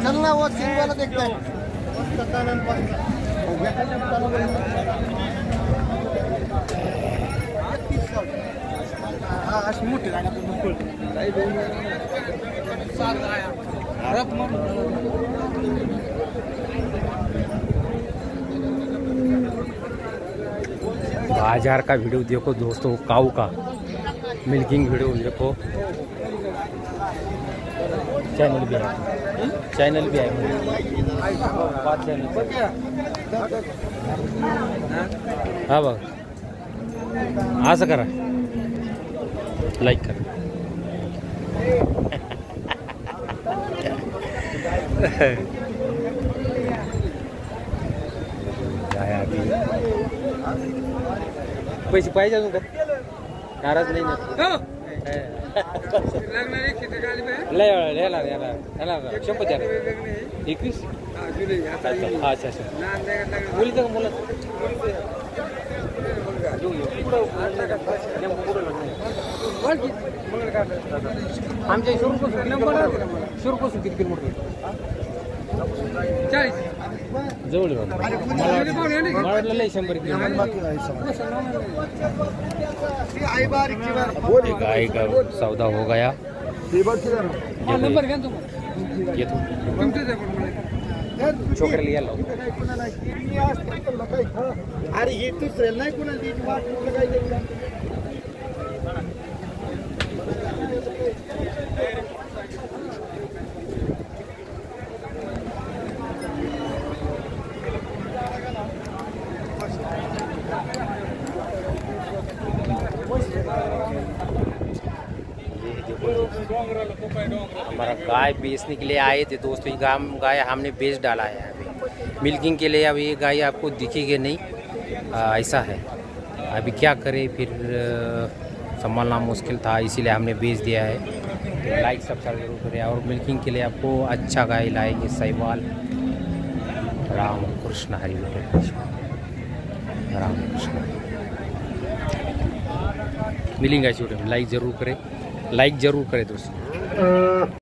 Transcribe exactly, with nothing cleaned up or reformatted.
चलना वो सिंह वाला देखते हैं। मोठी बाजार का वीडियो देखो दोस्तों, काऊ का मिल्किंग वीडियो देखो। चैनल भी है, चैनल भी है बात चैनल। हाँ बाबा असं करा, लाईक करा। पैसे पाहिजे अजून का? नाराज नाही ना? लय याला याला याला शंभर द्या, एकवीस अच्छा अच्छा मुलीचं का मुलं? आमच्या शिरूरपासून शिरूरपासून किती किलोमीटर? चाळीस जवळ मला वाटलं लय शंभर किलोमीटर। गाय का सौदा हो गया। छोकरे लिया लो। अरे हे दुसरे नाही कोणाला हमारा गाय बेचने के लिए आए थे दोस्तों। ये गाय गाय हमने बेच डाला है अभी मिल्किंग के लिए। अब ये गाय आपको दिखेगी नहीं, आ, ऐसा है। अभी क्या करें, फिर संभालना मुश्किल था, इसीलिए हमने बेच दिया है। तो लाइक सब्सक्राइब जरूर करें। और मिल्किंग के लिए आपको अच्छा गाय लाएंगे साहिवाल। राम कृष्ण हरि राम कृष्ण मिलेंगे। छोटे लाइक जरूर करें, लाइक जरूर करें दोस्तों।